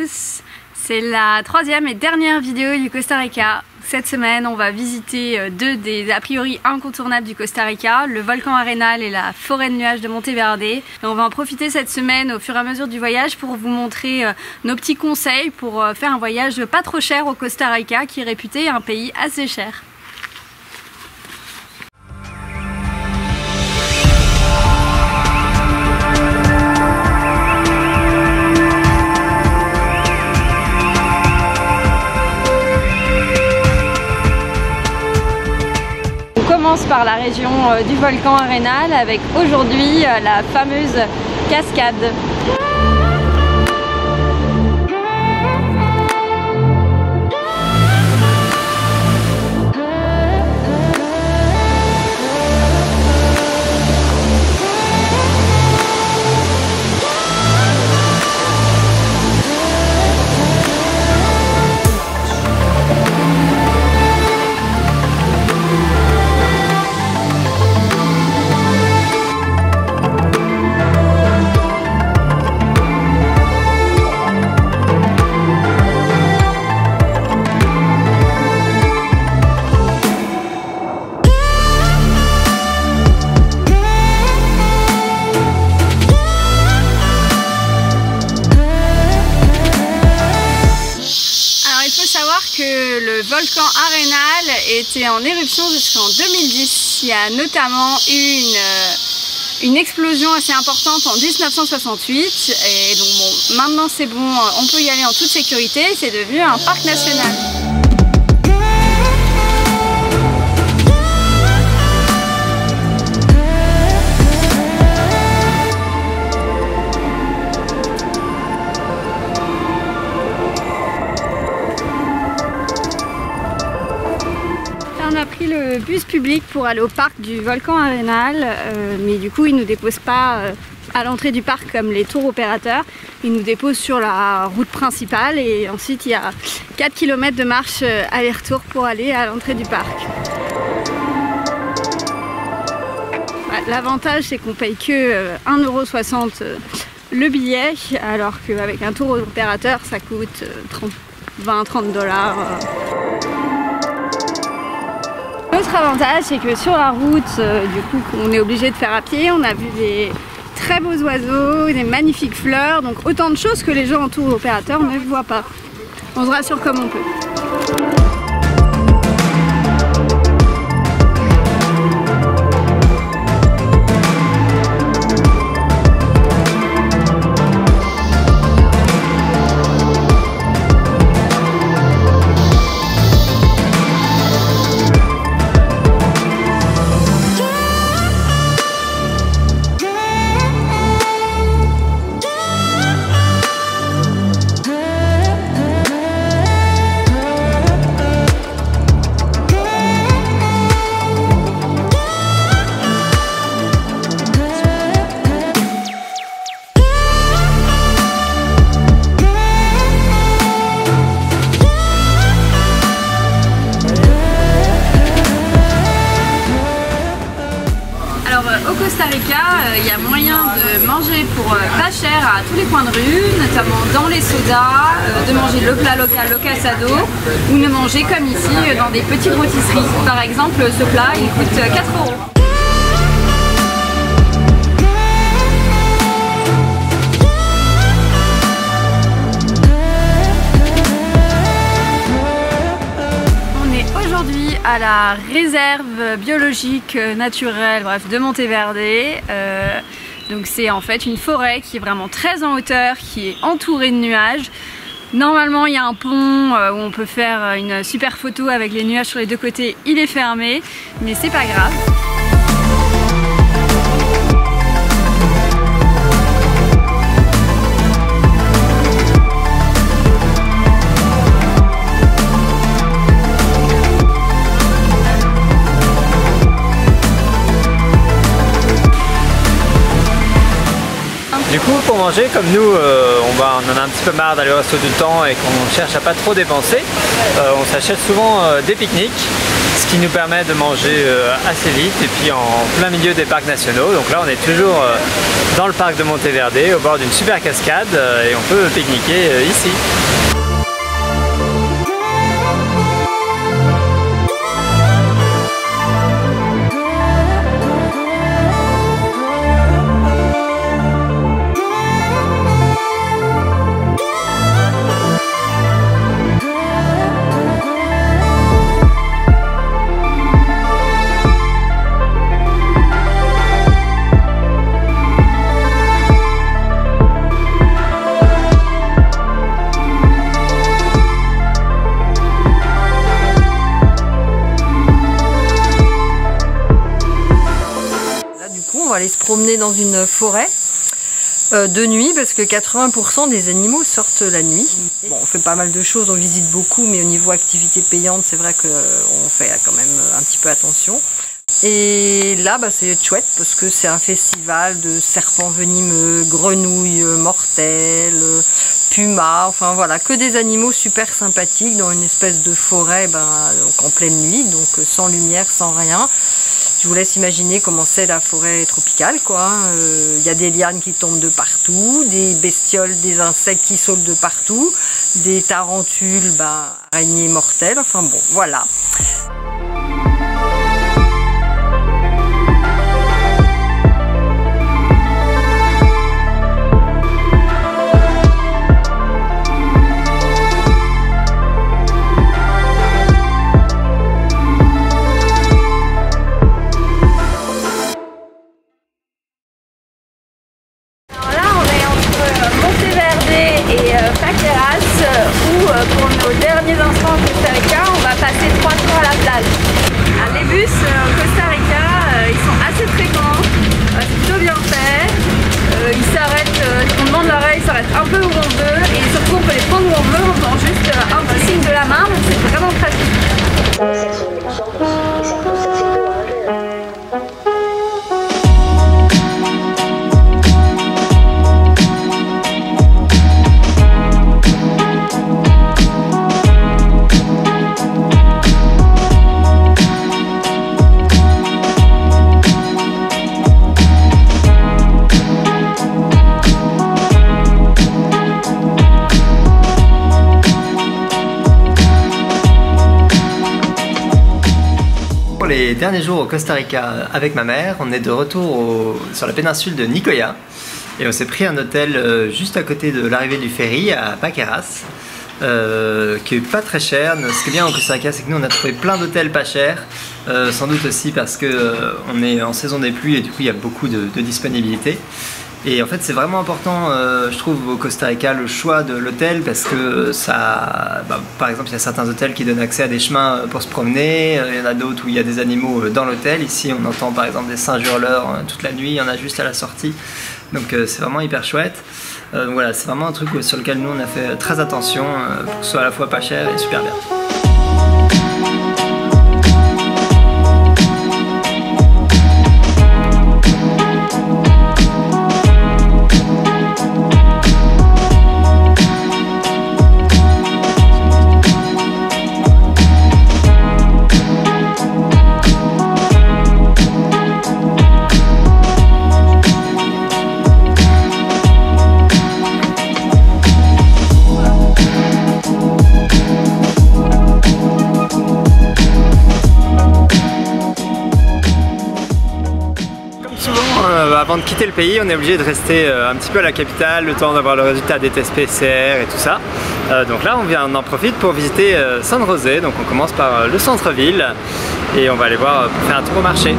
tous, c'est la troisième et dernière vidéo du Costa Rica. Cette semaine, on va visiter deux des a priori incontournables du Costa Rica, le volcan Arenal et la forêt de nuages de Monteverde. Et on va en profiter cette semaine au fur et à mesure du voyage pour vous montrer nos petits conseils pour faire un voyage pas trop cher au Costa Rica, qui est réputé un pays assez cher. Par la région du volcan Arenal avec aujourd'hui la fameuse cascade. Que le volcan Arenal était en éruption jusqu'en 2010. Il y a notamment eu une explosion assez importante en 1968 et donc bon, maintenant c'est bon, on peut y aller en toute sécurité, c'est devenu un parc national. On a pris le bus public pour aller au parc du volcan Arenal, mais du coup il ne nous dépose pas à l'entrée du parc comme les tours opérateurs. Il nous dépose sur la route principale et ensuite il y a 4 km de marche aller-retour pour aller à l'entrée du parc. L'avantage c'est qu'on paye que 1,60 € le billet, alors qu'avec un tour opérateur ça coûte 20-30 $. L'autre avantage, c'est que sur la route, du coup, on est obligé de faire à pied. On a vu des très beaux oiseaux, des magnifiques fleurs, donc autant de choses que les gens en tour opérateur ne voient pas. On se rassure comme on peut. Au Costa Rica, il y a moyen de manger pour pas cher à tous les coins de rue, notamment dans les sodas, de manger le plat local, le casado, ou de manger comme ici dans des petites rôtisseries. Par exemple, ce plat il coûte 4 €. À la réserve biologique naturelle, bref, de Monteverde. Donc c'est en fait une forêt qui est vraiment très en hauteur, qui est entourée de nuages. Normalement il y a un pont où on peut faire une super photo avec les nuages sur les deux côtés. Il est fermé, mais c'est pas grave. Du coup, pour manger, comme nous, on on en a un petit peu marre d'aller au resto tout le temps et qu'on cherche à pas trop dépenser, on s'achète souvent des pique-niques, ce qui nous permet de manger assez vite et puis en plein milieu des parcs nationaux. Donc là on est toujours dans le parc de Monteverde au bord d'une super cascade et on peut pique-niquer ici. On va aller se promener dans une forêt de nuit parce que 80% des animaux sortent la nuit. Bon, on fait pas mal de choses, on visite beaucoup, mais au niveau activité payante, c'est vrai qu'on fait quand même un petit peu attention. Et là, c'est chouette parce que c'est un festival de serpents venimeux, grenouilles mortelles, pumas, enfin voilà, que des animaux super sympathiques dans une espèce de forêt donc en pleine nuit, donc sans lumière, sans rien. Je vous laisse imaginer comment c'est la forêt tropicale, quoi. Y a des lianes qui tombent de partout, des bestioles, des insectes qui sautent de partout, des tarentules, araignées mortelles, enfin bon, voilà. Pour nos derniers instants au Costa Rica, on va passer 3 tours à la plage. Les bus au Costa Rica, ils sont assez fréquents, c'est plutôt bien fait. Ils s'arrêtent, on demande l'arrêt, ils s'arrêtent un peu où on veut et surtout on peut les prendre où on veut en faisant juste un petit signe de la main, donc c'est vraiment pratique. Les derniers jours au Costa Rica avec ma mère, on est de retour sur la péninsule de Nicoya et on s'est pris un hôtel juste à côté de l'arrivée du ferry à Paqueras qui est pas très cher. Ce qui est bien au Costa Rica, c'est que nous on a trouvé plein d'hôtels pas chers, sans doute aussi parce que on est en saison des pluies et du coup il y a beaucoup de disponibilité. Et en fait c'est vraiment important, je trouve, au Costa Rica, le choix de l'hôtel parce que ça, par exemple il y a certains hôtels qui donnent accès à des chemins pour se promener, il y en a d'autres où il y a des animaux dans l'hôtel. Ici on entend par exemple des singes hurleurs toute la nuit, il y en a juste à la sortie, donc c'est vraiment hyper chouette. Donc voilà, c'est vraiment un truc sur lequel nous on a fait très attention pour que ce soit à la fois pas cher et super bien. Avant de quitter le pays, on est obligé de rester un petit peu à la capitale, le temps d'avoir le résultat des tests PCR et tout ça. Donc là, on en profite pour visiter San José. Donc on commence par le centre-ville et on va aller voir pour faire un tour au marché.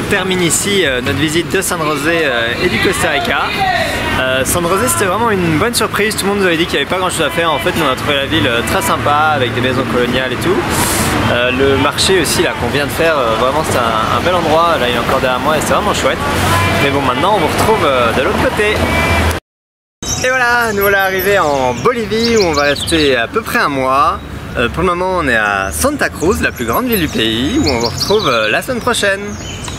termine ici notre visite de San José et du Costa Rica. San José, c'était vraiment une bonne surprise. Tout le monde nous avait dit qu'il n'y avait pas grand chose à faire. En fait, nous on a trouvé la ville très sympa avec des maisons coloniales et tout. Le marché aussi là qu'on vient de faire, vraiment c'était un bel endroit. Là il est encore derrière moi et c'est vraiment chouette. Mais bon, maintenant on vous retrouve de l'autre côté. Et voilà, nous voilà arrivés en Bolivie où on va rester à peu près un mois. Pour le moment on est à Santa Cruz, la plus grande ville du pays, où on vous retrouve la semaine prochaine.